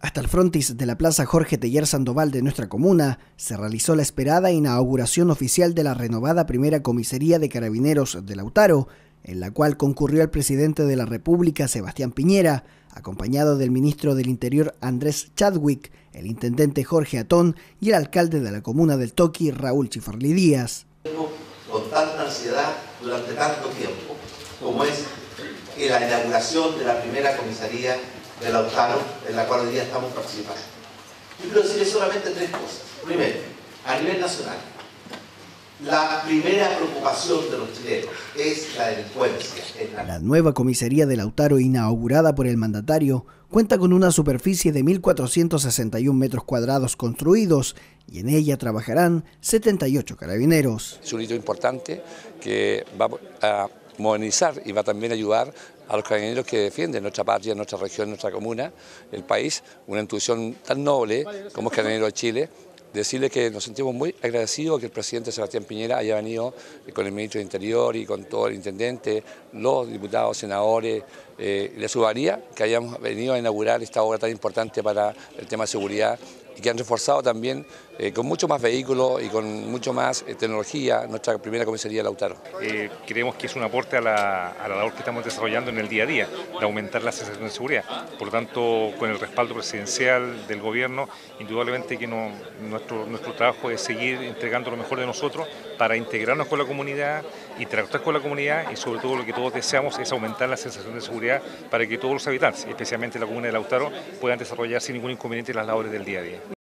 Hasta el frontis de la Plaza Jorge Teillier Sandoval de nuestra comuna se realizó la esperada inauguración oficial de la renovada primera comisaría de Carabineros de Lautaro, en la cual concurrió el presidente de la República, Sebastián Piñera, acompañado del ministro del Interior, Andrés Chadwick, el intendente Jorge Atón y el alcalde de la comuna del Toqui, Raúl Chifarli Díaz. Con tanta ansiedad durante tanto tiempo, como es la inauguración de la primera comisaría de Lautaro, en la cual hoy día estamos participando. Yo quiero decirles solamente tres cosas. Primero, a nivel nacional, la primera preocupación de los chilenos es la delincuencia. La nueva comisaría de Lautaro, inaugurada por el mandatario, cuenta con una superficie de 1.461 metros cuadrados construidos y en ella trabajarán 78 carabineros. Es un hito importante que va a modernizar y va también a ayudar a los carabineros que defienden nuestra patria, nuestra región, nuestra comuna, el país, una institución tan noble como es Carabineros de Chile. Decirle que nos sentimos muy agradecidos que el presidente Sebastián Piñera haya venido con el ministro del Interior y con todo el intendente, los diputados, senadores, la ciudadanía, que hayamos venido a inaugurar esta obra tan importante para el tema de seguridad y que han reforzado también con mucho más vehículos y con mucho más tecnología nuestra primera comisaría de Lautaro. Creemos que es un aporte a la labor que estamos desarrollando en el día a día, de aumentar la sensación de seguridad. Por lo tanto, con el respaldo presidencial del gobierno, indudablemente que nuestro trabajo es seguir entregando lo mejor de nosotros para integrarnos con la comunidad, interactuar con la comunidad y sobre todo lo que todos deseamos es aumentar la sensación de seguridad para que todos los habitantes, especialmente la comuna de Lautaro, puedan desarrollar sin ningún inconveniente las labores del día a día.